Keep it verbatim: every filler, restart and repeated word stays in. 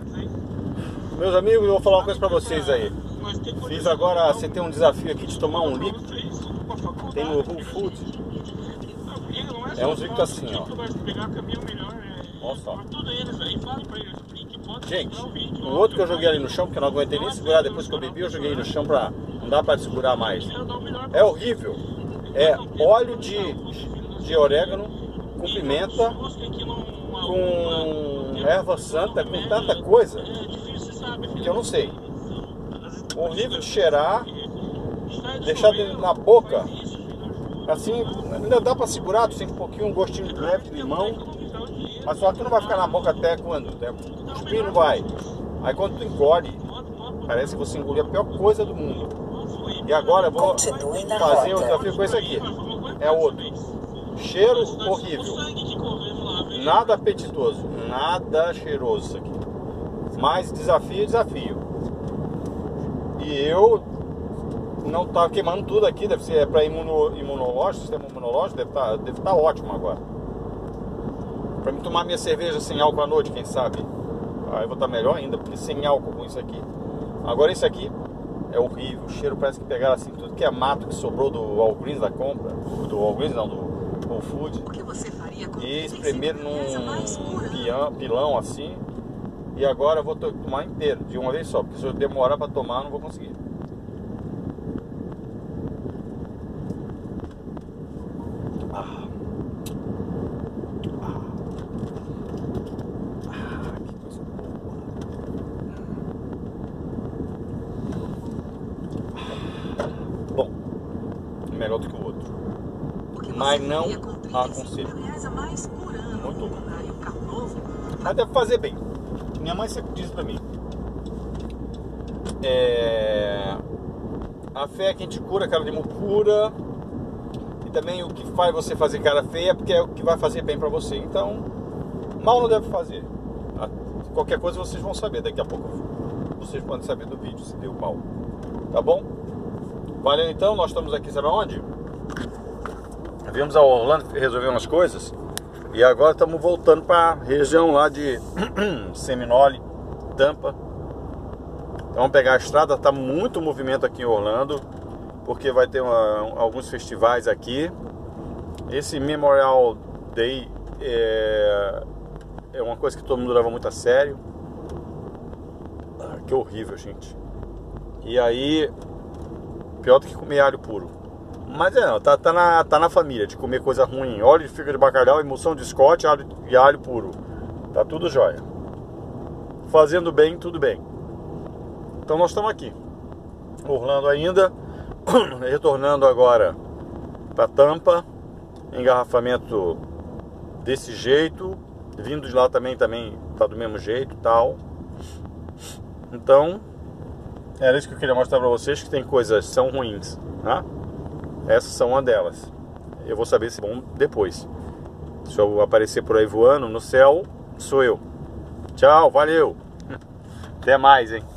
Meus amigos, eu vou falar uma coisa pra vocês aí. Fiz agora, você tem um desafio aqui de tomar um líquido. Tem no Whole Foods. É uns líquidos assim, ó. Olha só. Gente, o outro que eu joguei ali no chão, porque eu não aguentei nem segurar depois que eu bebi, eu joguei no chão pra... Não dá pra segurar mais. É horrível. É óleo de, de orégano com pimenta, com erva santa, com tanta coisa que eu não sei. Horrível de cheirar, deixar na boca, assim, ainda dá pra segurar, tu sente um pouquinho, um gostinho de leve de limão, mas só que não vai ficar na boca até quando? Cuspir não vai. Aí quando tu engole, parece que você engoliu a pior coisa do mundo. E agora eu vou fazer o desafio com esse aqui. É outro. Cheiro horrível. Nada apetitoso, nada cheiroso isso aqui. Mas desafio, desafio. E eu não tá queimando tudo aqui, deve ser para imuno, imunológico, sistema imunológico, deve estar deve tá ótimo agora. Para mim tomar minha cerveja sem álcool à noite, quem sabe? Aí eu vou estar melhor ainda, porque sem álcool com isso aqui. Agora esse aqui é horrível, o cheiro parece que pegaram assim tudo que é mato que sobrou do Walgreens da compra, do Walgreens não, do Whole Foods. E espremeram num pião, pilão assim. E agora eu vou tomar inteiro, de uma vez só, porque se eu demorar para tomar, eu não vou conseguir. Ah. Ah. Ah, que coisa boa. Bom, melhor do que o outro. Mas não aconselho. Muito bom. Mas deve fazer bem. Minha mãe sempre diz pra mim, é... a fé é quem te cura, cara de cura. E também o que faz você fazer cara feia é porque é o que vai fazer bem pra você. Então, mal não deve fazer. Qualquer coisa vocês vão saber. Daqui a pouco vocês podem saber do vídeo se deu mal. Tá bom? Valeu então, nós estamos aqui, sabe aonde? Viemos a Orlando resolver umas coisas. E agora estamos voltando para a região lá de Seminole, Tampa. Então vamos pegar a estrada, tá muito movimento aqui em Orlando, porque vai ter uma, alguns festivais aqui. Esse Memorial Day é, é uma coisa que todo mundo leva muito a sério. Ah, que horrível, gente. E aí, pior do que comer alho puro. Mas é, não, tá, tá, na, tá na família de comer coisa ruim. Óleo de fígado de bacalhau, emulsão de Scott alho, e alho puro. Tá tudo jóia. Fazendo bem, tudo bem. Então nós estamos aqui. Orlando ainda. Retornando agora para Tampa. Engarrafamento desse jeito. Vindo de lá também, também tá do mesmo jeito, tal. Então, era isso que eu queria mostrar para vocês, que tem coisas que são ruins, né? Essas são uma delas. Eu vou saber se é bom depois. Se eu aparecer por aí voando no céu, sou eu. Tchau, valeu. Até mais, hein?